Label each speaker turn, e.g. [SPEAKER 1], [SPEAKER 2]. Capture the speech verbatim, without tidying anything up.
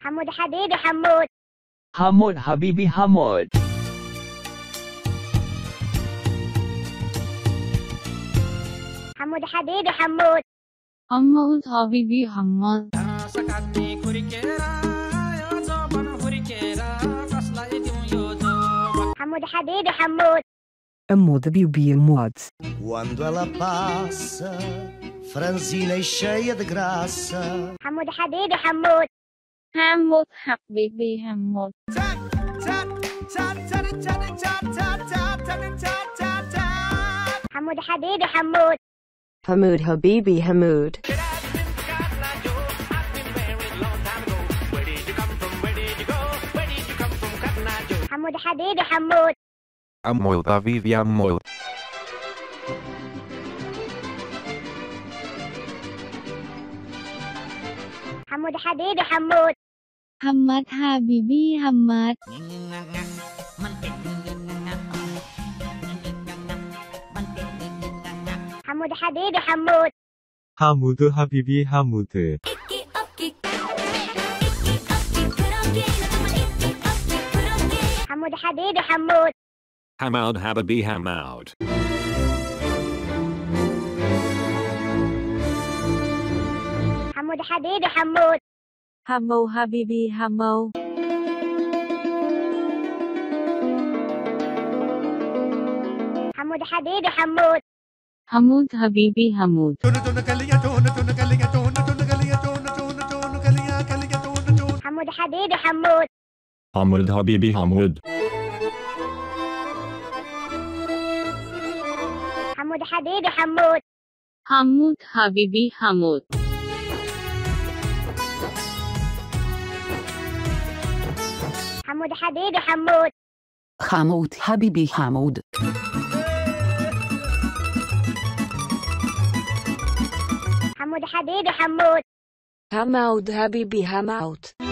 [SPEAKER 1] حمود حبيبي حمود.
[SPEAKER 2] حمود حبيبي حمود.
[SPEAKER 1] حمود حبيبي حمود.
[SPEAKER 3] حمود حبيبي حمود.
[SPEAKER 1] حمود حبيبي حمود.
[SPEAKER 4] Amor Bibi Amor.
[SPEAKER 5] Quando ela passa, franzina e cheia de graça.
[SPEAKER 1] حمود حبيبي حمود.
[SPEAKER 3] حمود حبيبي حمود.
[SPEAKER 1] حمود حبيبي حمود.
[SPEAKER 6] حمود حبيبي حمود.
[SPEAKER 1] حمود حبيبي حمود.
[SPEAKER 7] حمود حبيبي حمود.
[SPEAKER 1] حمود حبيبي حمود.
[SPEAKER 3] حماد حبيبي حماد.
[SPEAKER 1] حمود حبيبي حمود.
[SPEAKER 8] حمود حبيبي حمود.
[SPEAKER 1] حمود حبيبي حمود.
[SPEAKER 9] حمود حبيبي حمود.
[SPEAKER 1] حمود حبيبي حمود.
[SPEAKER 3] حمو حبيبي حمو.
[SPEAKER 1] حمود حبيبي حمود.
[SPEAKER 3] حمود حبيبي حمود.
[SPEAKER 1] حمود حبيبي حمود.
[SPEAKER 9] حمود حبيبي حمود.
[SPEAKER 1] حمود حبيبي حمود.
[SPEAKER 3] حمود حبيبي حمود.
[SPEAKER 1] حمود حبيبي حمود.
[SPEAKER 10] حمود حبيبي حمود.
[SPEAKER 1] حمود حبيبي حمود.
[SPEAKER 6] حمود حبيبي حمود.